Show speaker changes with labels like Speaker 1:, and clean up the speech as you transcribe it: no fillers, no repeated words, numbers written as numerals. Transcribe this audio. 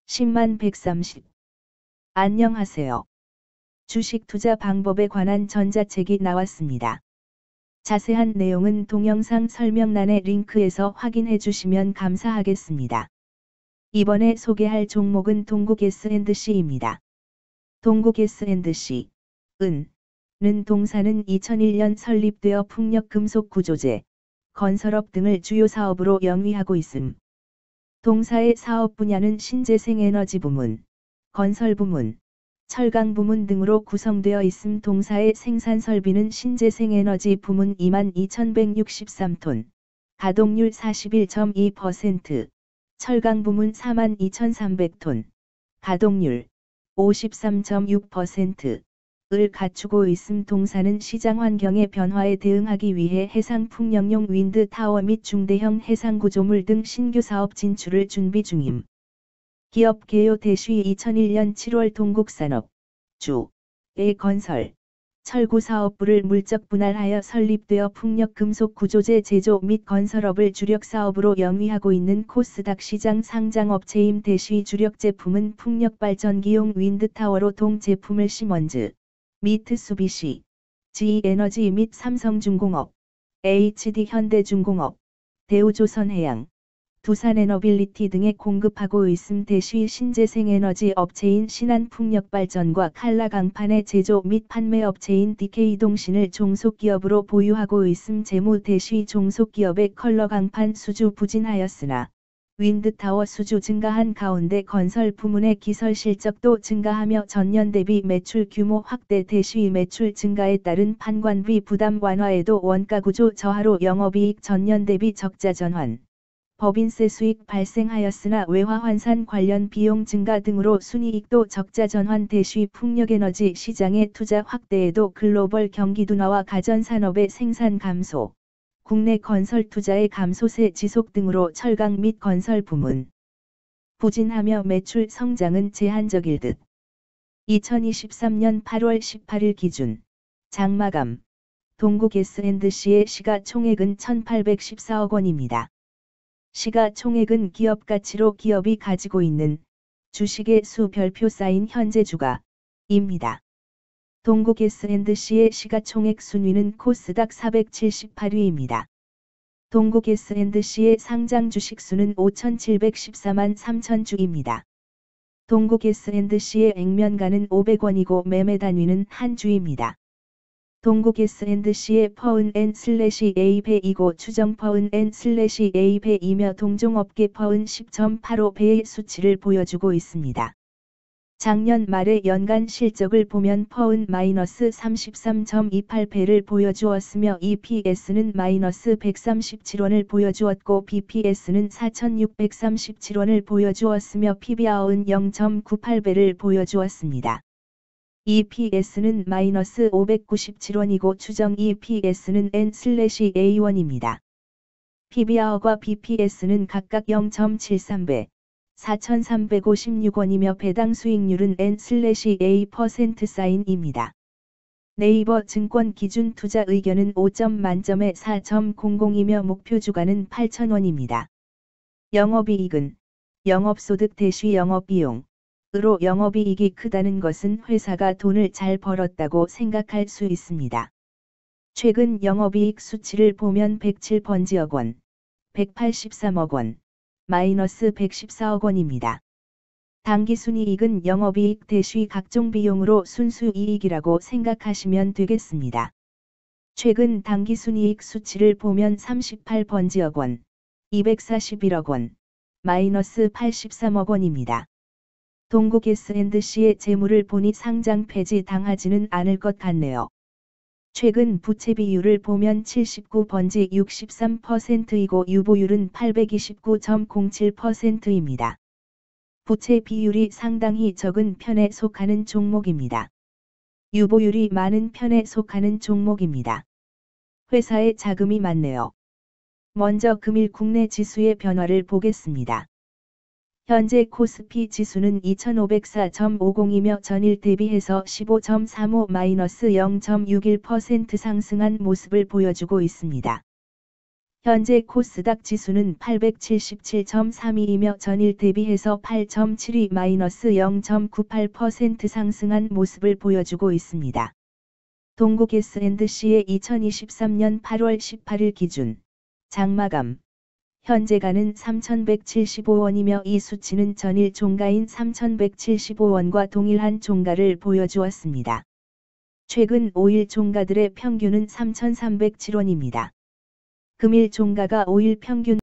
Speaker 1: 10만 130. 안녕하세요. 주식 투자 방법에 관한 전자책이 나왔습니다. 자세한 내용은 동영상 설명란의 링크에서 확인해 주시면 감사하겠습니다. 이번에 소개할 종목은 동국 S&C입니다. 동국 S&C, 는 동사는 2001년 설립되어 풍력 금속 구조재, 건설업 등을 주요 사업으로 영위하고 있음. 동사의 사업 분야는 신재생 에너지 부문, 건설 부문, 철강 부문 등으로 구성되어 있음. 동사의 생산 설비는 신재생 에너지 부문 22,163톤, 가동률 41.2%, 철강 부문 42,300톤, 가동률 53.6%를 갖추고 있음. 동사는 시장 환경의 변화에 대응하기 위해 해상 풍력용 윈드 타워 및 중대형 해상 구조물 등 신규 사업 진출을 준비 중임. 기업 개요 대시 2001년 7월 동국산업, 의 건설, 철구 사업부를 물적 분할하여 설립되어 풍력 금속 구조재 제조 및 건설업을 주력 사업으로 영위하고 있는 코스닥 시장 상장 업체임. 대시 주력 제품은 풍력 발전기용 윈드 타워로 동 제품을 시먼즈, 미쓰비시, GE에너지 및 삼성중공업, HD 현대중공업, 대우조선해양, 두산에너빌리티 등에 공급하고 있음. 대시 신재생 에너지 업체인 신한풍력발전과 칼라강판의 제조 및 판매 업체인 DK동신을 종속기업으로 보유하고 있음. 재무 대시 종속기업의 컬러강판 수주 부진하였으나 윈드타워 수주 증가한 가운데 건설 부문의 기설 실적도 증가하며 전년 대비 매출 규모 확대. 대시 매출 증가에 따른 판관비 부담 완화에도 원가구조 저하로 영업이익 전년 대비 적자 전환, 법인세 수익 발생하였으나 외화 환산 관련 비용 증가 등으로 순이익도 적자 전환. 대시 풍력에너지 시장의 투자 확대에도 글로벌 경기 둔화와 가전산업의 생산 감소, 국내 건설 투자의 감소세 지속 등으로 철강 및 건설 부문 부진하며 매출 성장은 제한적일 듯. 2023년 8월 18일 기준 장마감 동국 S&C의 시가총액은 1,814억 원입니다. 시가총액은 기업 가치로 기업이 가지고 있는 주식의 수 별표 쌓인 현재 주가입니다. 동국 S&C의 시가총액 순위는 코스닥 478위입니다. 동국 S&C의 상장 주식 수는 5,714만 3천 주입니다. 동국 S&C의 액면가는 500원이고 매매 단위는 한 주입니다. 동국 S&C의 퍼은/A 배이고 추정 퍼은/A 배이며 동종업계 퍼은 10.85배의 수치를 보여주고 있습니다. 작년 말의 연간 실적을 보면 퍼은 -33.28배를 보여주었으며 EPS는 -137원을 보여주었고 BPS는 4,637원을 보여주었으며 PBR은 0.98배를 보여주었습니다. EPS는 -597원이고 추정 EPS는 N/A1입니다. PBR과 BPS는 각각 0.73배, 4,356원이며 배당 수익률은 N/A%입니다. 네이버 증권 기준 투자 의견은 5점 만점에 4.00이며 목표 주가는 8,000원입니다. 영업이익은 영업소득 대시 영업비용 으로 영업이익이 크다는 것은 회사가 돈을 잘 벌었다고 생각할 수 있습니다. 최근 영업이익 수치를 보면 107번지억 원, 183억 원, -114억 원입니다. 당기순이익은 영업이익 대시 각종 비용으로 순수이익이라고 생각하시면 되겠습니다. 최근 당기순이익 수치를 보면 38번지억 원, 241억 원, -83억 원입니다. 동국 S&C의 재물을 보니 상장 폐지 당하지는 않을 것 같네요. 최근 부채 비율을 보면 79번지 63%이고 유보율은 829.07%입니다. 부채 비율이 상당히 적은 편에 속하는 종목입니다. 유보율이 많은 편에 속하는 종목입니다. 회사에 자금이 많네요. 먼저 금일 국내 지수의 변화를 보겠습니다. 현재 코스피 지수는 2504.50이며 전일 대비해서 15.35-0.61% 상승한 모습을 보여주고 있습니다. 현재 코스닥 지수는 877.32이며 전일 대비해서 8.72-0.98% 상승한 모습을 보여주고 있습니다. 동국 S&C의 2023년 8월 18일 기준 장마감 현재가는 3,175원이며 이 수치는 전일 종가인 3,175원과 동일한 종가를 보여주었습니다. 최근 5일 종가들의 평균은 3,307원입니다. 금일 종가가 5일 평균